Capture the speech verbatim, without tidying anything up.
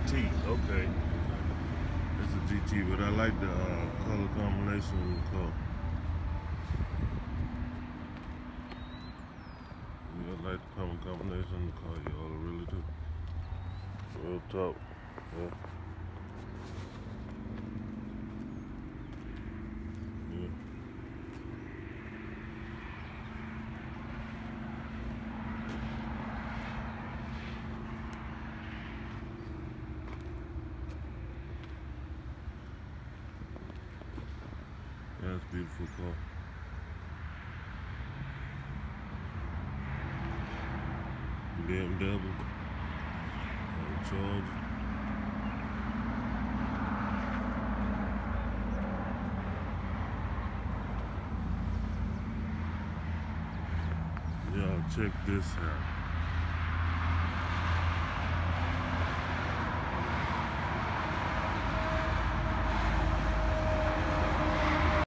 T. Okay. It's a G T, but I like the uh, color combination of the car. Yeah, I like the color combination of the car, y'all. I really do. Real talk. Yeah. Yeah. Yeah, it's a beautiful car. B M W. Uh, Charger. Y'all check this out.